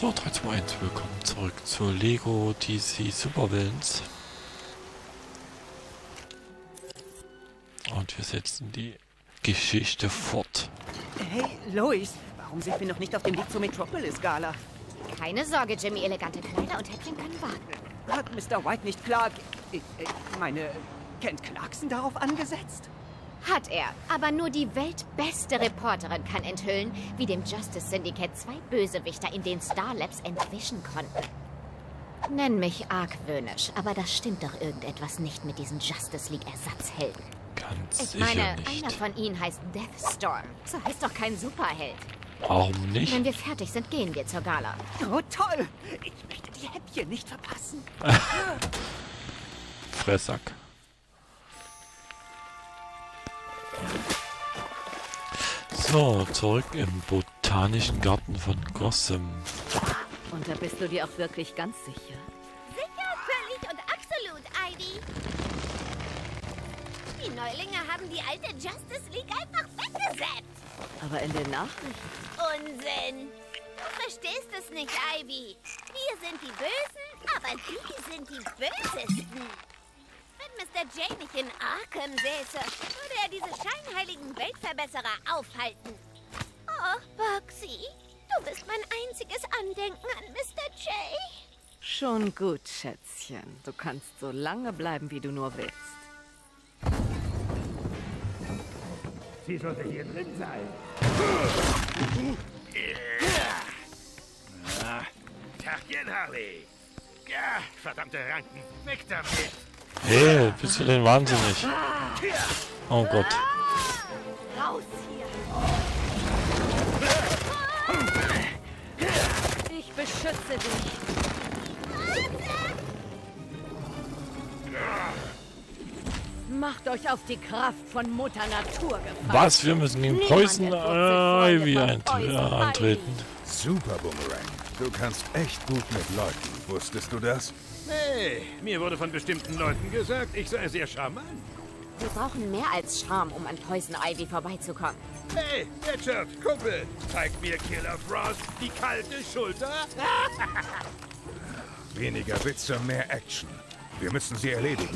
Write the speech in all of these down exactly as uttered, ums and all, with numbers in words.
So, drei, zwei, eins, willkommen zurück zu Lego D C Supervillains. Und wir setzen die Geschichte fort. Hey, Lois, warum sind wir noch nicht auf dem Weg zur Metropolis Gala? Keine Sorge, Jimmy, elegante Kleider und Häppchen können warten. Hat Mister White nicht Clark, ich, ich meine, Kent Clarkson darauf angesetzt? Hat er, aber nur die weltbeste Reporterin kann enthüllen, wie dem Justice Syndicate zwei Bösewichter in den Star Labs entwischen konnten. Nenn mich argwöhnisch, aber da stimmt doch irgendetwas nicht mit diesen Justice League Ersatzhelden. Ganz Ich sicher meine, nicht. einer von ihnen heißt Deathstorm. So heißt doch kein Superheld. Warum nicht? Wenn wir fertig sind, gehen wir zur Gala. Oh, toll! Ich möchte die Häppchen nicht verpassen. Fressack. So, zurück im Botanischen Garten von Gotham. Und da bist du dir auch wirklich ganz sicher? Sicher, völlig und absolut, Ivy. Die Neulinge haben die alte Justice League einfach weggesetzt. Aber in den Nachrichten. Unsinn. Du verstehst es nicht, Ivy. Wir sind die Bösen, aber die sind die Bösesten. Wenn Mister J nicht in Arkham säße, würde er diese scheinheiligen Weltverbesserer aufhalten. Oh, Boxy, du bist mein einziges Andenken an Mister J. Schon gut, Schätzchen. Du kannst so lange bleiben, wie du nur willst. Sie sollte hier drin sein. Ah, Tagchen, Harley. Ja, verdammte Ranken. Weg damit. Hey, bist du denn wahnsinnig? Oh Gott. Raus hier! Ich beschütze dich. Macht euch auf die Kraft von Mutter Natur gefasst. Was? Wir müssen gegen Poison Ivy eint ja, antreten. Super, Boomerang. Du kannst echt gut mit Leuten. Wusstest du das? Hey, mir wurde von bestimmten Leuten gesagt, ich sei sehr charmant. Wir brauchen mehr als Charme, um an Poison Ivy vorbeizukommen. Hey, Richard, Kumpel, zeigt mir Killer Frost die kalte Schulter? Weniger Witze, mehr Action. Wir müssen sie erledigen.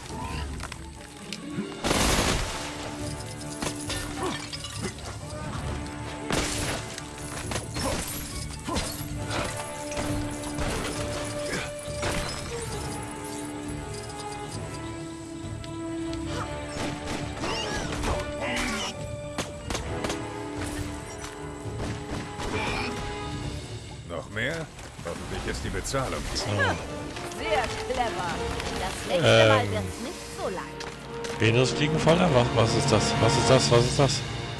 Noch mehr? Hoffentlich ist die Bezahlung. So. Sehr clever. Das nächste Mal Ähm. wird's nicht so leicht. Venusfliegenfalle? Was, was ist das? Was ist das? Was ist das?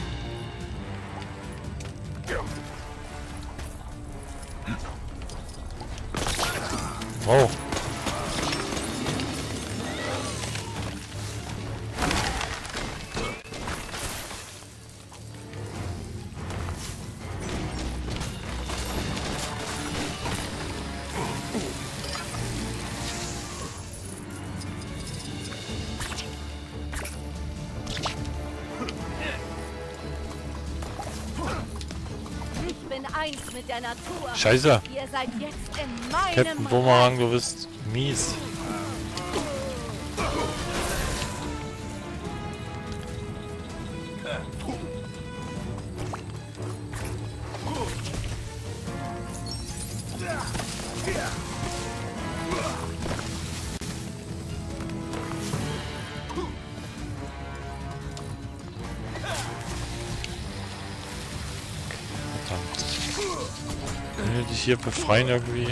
Oh. Ich bin eins mit der Natur. Scheiße. Ihr seid jetzt in meinem Captain Boomerang, du bist mies. Kann ich dich hier befreien irgendwie?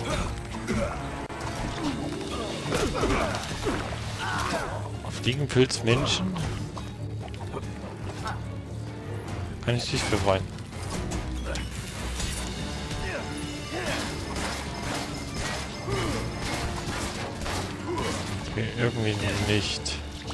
Fliegenpilz Menschen? Kann ich dich befreien? Okay, irgendwie nicht.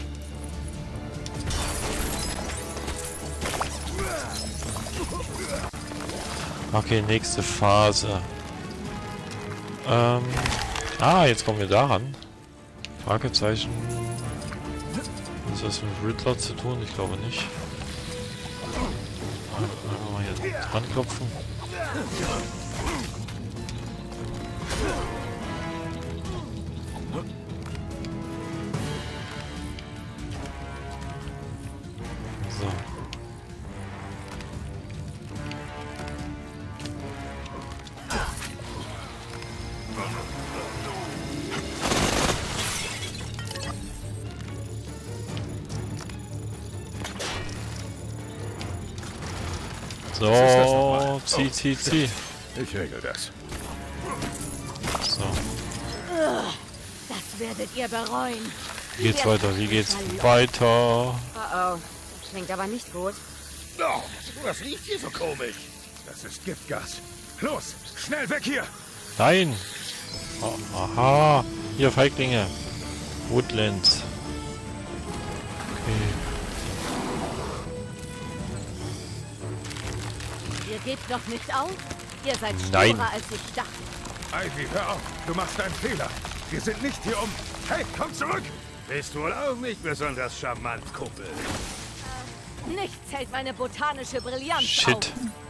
Okay, nächste Phase. Ähm. Ah, jetzt kommen wir daran. Fragezeichen. Hat das mit Riddler zu tun? Ich glaube nicht. Einfach mal hier dran klopfen. So, zieh, zieh, zieh. Ich regel das. So, Das werdet ihr bereuen. wie geht's weiter? Wie geht's weiter? Oh oh, das klingt aber nicht gut. Oh, was riecht hier so komisch? Das ist Giftgas. Los, schnell weg hier! Nein! Oh, aha! Hier, Feiglinge! Woodlands. Okay. Ihr gebt doch nicht auf. Ihr seid Nein. sturer, als ich dachte. Ivy, hör auf! Du machst einen Fehler! Wir sind nicht hier um... Hey, komm zurück! Bist wohl auch nicht besonders charmant, Kumpel. Nichts hält meine botanische Brillanz Shit. auf.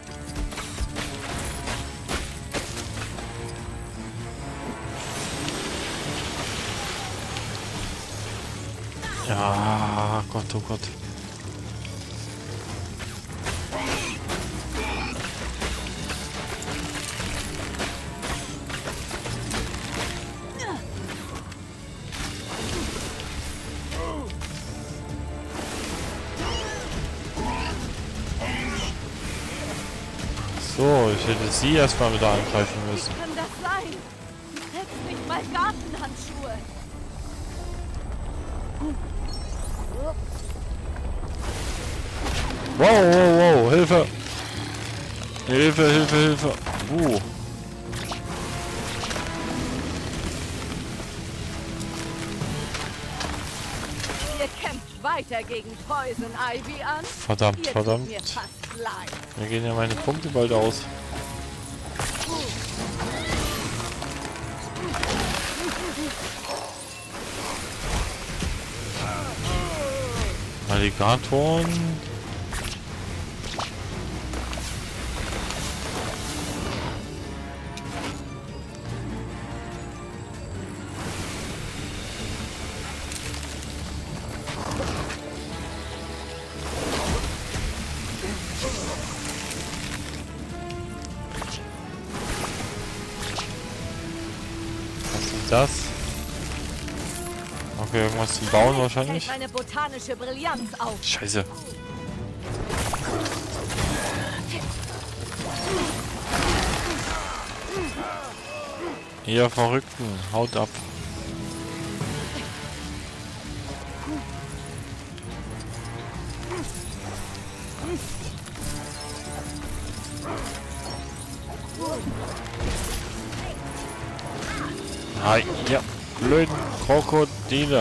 Ja, Gott, oh Gott. So, ich hätte sie erstmal wieder angreifen müssen. Wie kann das sein? Du trägst nicht mal Gartenhandschuhe. Wow, wow, wow, Hilfe! Hilfe, Hilfe, Hilfe! Uh. Ihr kämpft weiter gegen Poison Ivy an. Verdammt, Ihr tut verdammt. mir fast leid. Mir gehen ja meine Punkte bald aus. Alligatoren. Was ist das? Okay, irgendwas zum Bauen Hält wahrscheinlich. meine botanische Brillanz auf. Scheiße. Ihr Verrückten, haut ab. Ah, ja, blöden Krokodile.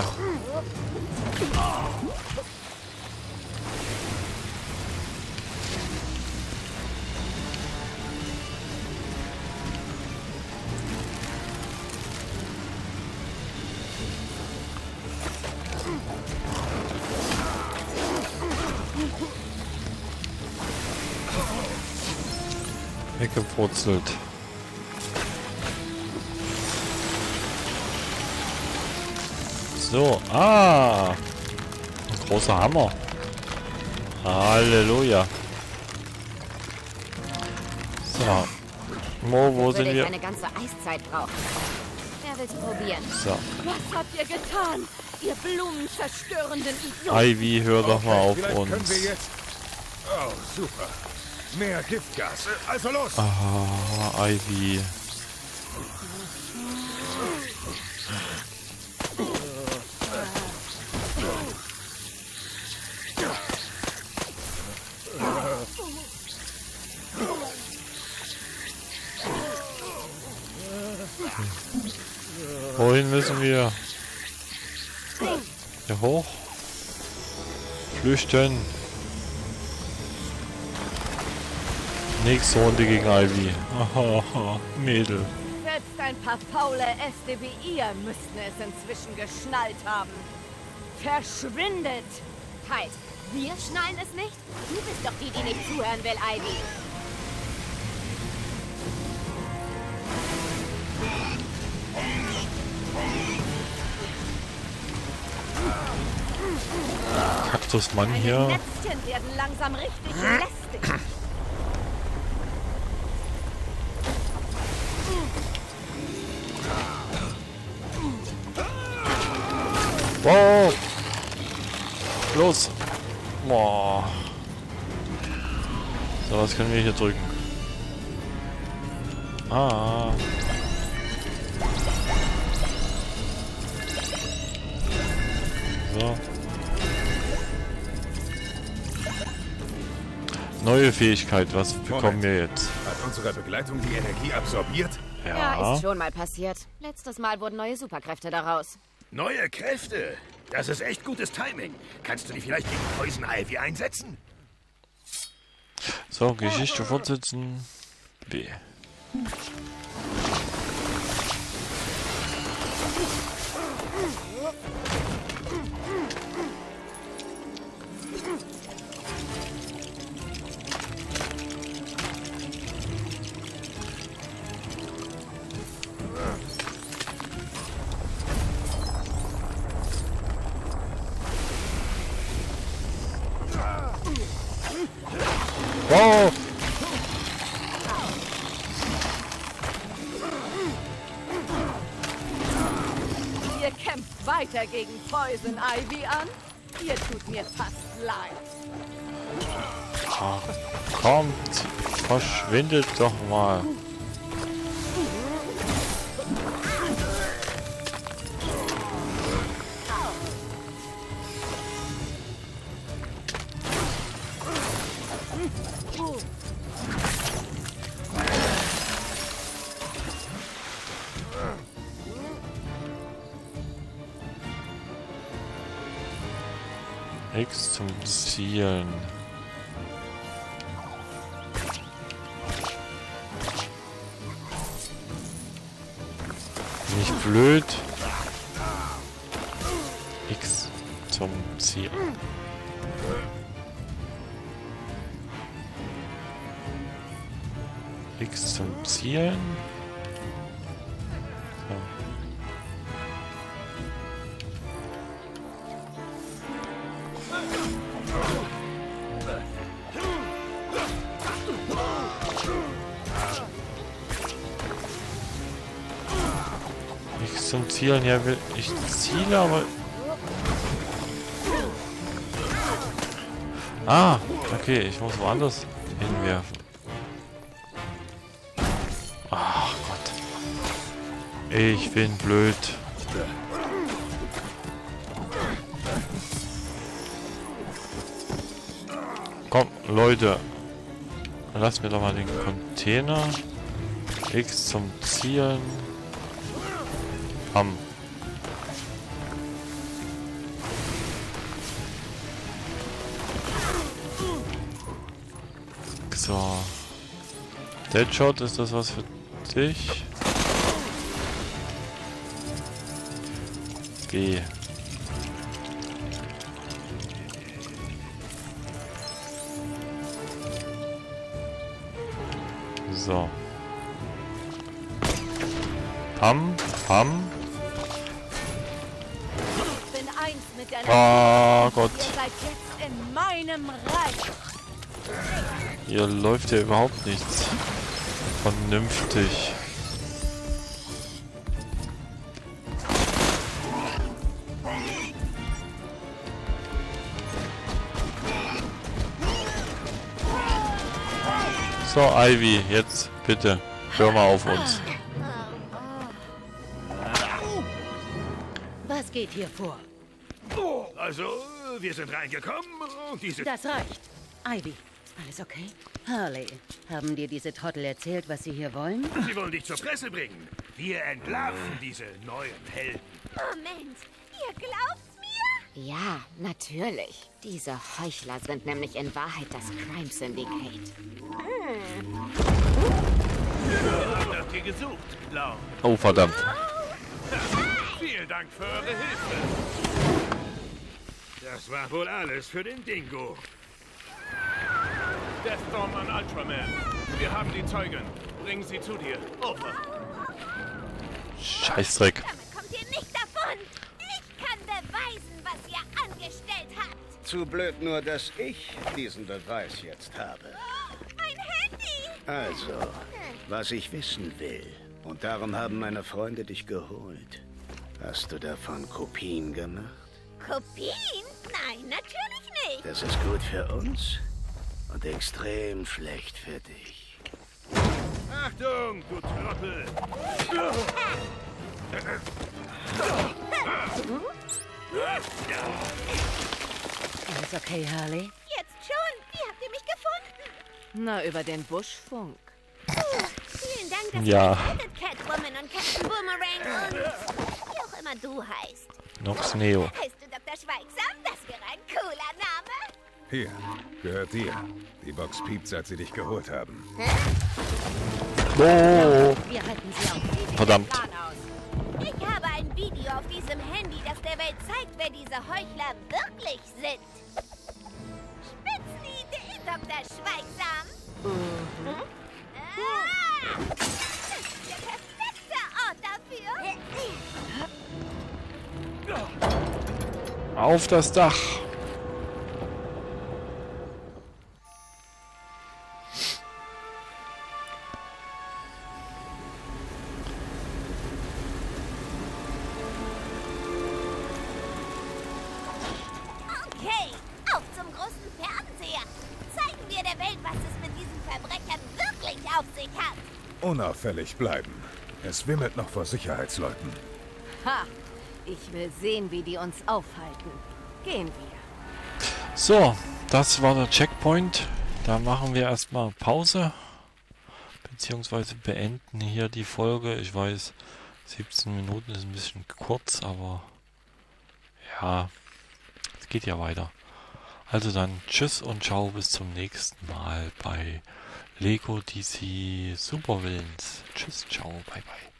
Weggepurzelt. So, ah, ein großer Hammer. Halleluja. So, Mo, wo Würde sind ich wir? eine ganze Eiszeit brauchen. Wer will's probieren? So, Was habt ihr getan, ihr blumentörenden Idioten? Ivy, hör doch mal auf Vielleicht können wir uns. jetzt... Oh, super. Mehr Giftgas. Also los! Ah, Ivy. Wohin müssen wir? Hier hoch? Flüchten. Nächste Runde gegen Ivy. Oh, Mädel. Selbst ein paar faule Äste wie ihr müssten es inzwischen geschnallt haben. Verschwindet! Halt, wir schnallen es nicht? Du bist doch die, die nicht zuhören will, Ivy. Kaktusmann Meine hier. Netzchen werden langsam richtig lästig. Wow. Los. Boah. So, So, was können wir hier drücken? Ah. So. Neue Fähigkeit, was bekommen wir jetzt? Hat unsere Begleitung die Energie absorbiert? Ja, ist schon mal passiert. Letztes Mal wurden neue Superkräfte daraus. Neue Kräfte? Das ist echt gutes Timing. Kannst du die vielleicht gegen Poison Ivy einsetzen? So, Geschichte fortsetzen. B. Wow! Ihr kämpft weiter gegen Poison Ivy an? Ihr tut mir fast leid. Ach, kommt! Verschwindet doch mal! X zum Zielen. Nicht blöd. X zum Zielen. X zum Zielen. So. X zum Zielen, ja, will ich ziele, aber... Ah, okay, ich muss woanders hinwerfen. Ach Gott. Ich bin blöd. Komm, Leute. Lasst mir doch mal den Container. X zum Zielen. Ham. So. Deadshot, ist das was für dich? B. So. Ham, Ham. Ich bin eins mit der Oh Gott. Ihr seid jetzt in meinem Reich. Hier läuft ja überhaupt nichts vernünftig. So, Ivy, jetzt bitte, hör mal auf uns. Was geht hier vor? Also, wir sind reingekommen und diese... Das reicht. Ivy, alles okay? Harley, haben dir diese Trottel erzählt, was sie hier wollen? Sie wollen dich zur Presse bringen. Wir entlarven diese neuen Helden. Moment, ihr glaubt's mir? Ja, natürlich. Diese Heuchler sind nämlich in Wahrheit das Crime Syndicate. Wir haben nach dir gesucht, Lau. Oh, verdammt. Vielen Dank für eure Hilfe. Das war wohl alles für den Dingo. Deathstorm an Ultraman. Wir haben die Zeugen. Bringen sie zu dir. Over. Scheißdreck. Damit kommt ihr nicht davon. Ich kann beweisen, was ihr angestellt habt. Zu blöd nur, dass ich diesen Beweis jetzt habe. Ein Handy. Also, was ich wissen will. Und darum haben meine Freunde dich geholt. Hast du davon Kopien gemacht? Kopien? Nein, natürlich nicht. Das ist gut für uns. Und extrem schlecht für dich. Achtung, du Trottel! Alles okay, Hurley? Jetzt schon. Wie habt ihr mich gefunden? Na, über den Buschfunk. Uh, vielen Dank, dass Ja. ihr mich rettet, Catwoman und Captain Boomerang und wie auch immer du heißt. Nox Neo. Heißt du Doktor Schweigsam? Das wäre ein cooler Name. Hier, gehört dir. Die Box piept, seit sie dich geholt haben. Oh, Wir halten sie auf. verdammt. Ich habe ein Video auf diesem Handy, das der Welt zeigt, wer diese Heuchler wirklich sind. Spitzenidee, Doktor Schweigsam. Mhm. Ah, das ist der perfekte Ort dafür. Auf das Dach. Okay, auf zum großen Fernseher. Zeigen wir der Welt, was es mit diesen Verbrechern wirklich auf sich hat. Unauffällig bleiben. Es wimmelt noch vor Sicherheitsleuten. Ha! Ich will sehen, wie die uns aufhalten. Gehen wir. So, das war der Checkpoint. Da machen wir erstmal Pause. Beziehungsweise beenden hier die Folge. Ich weiß, siebzehn Minuten ist ein bisschen kurz, aber ja, es geht ja weiter. Also dann tschüss und ciao, bis zum nächsten Mal bei Lego D C Supervillains. Tschüss, ciao, bye bye.